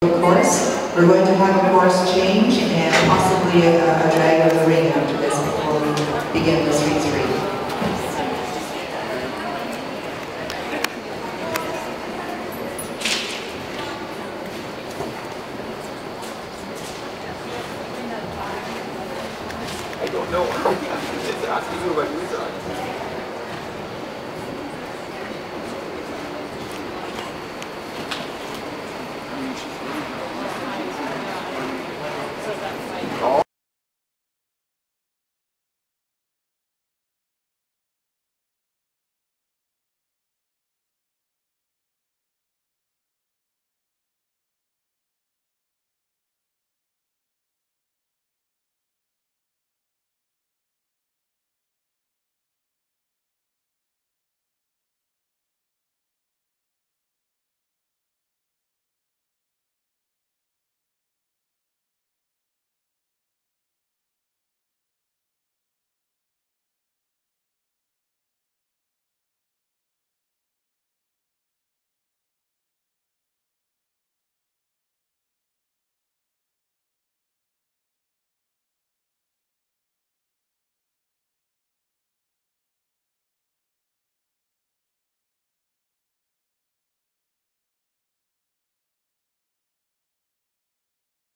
Chorus. We're going to have a chorus change and possibly a drag of the ring after this before we begin the Sweet Three. I don't know.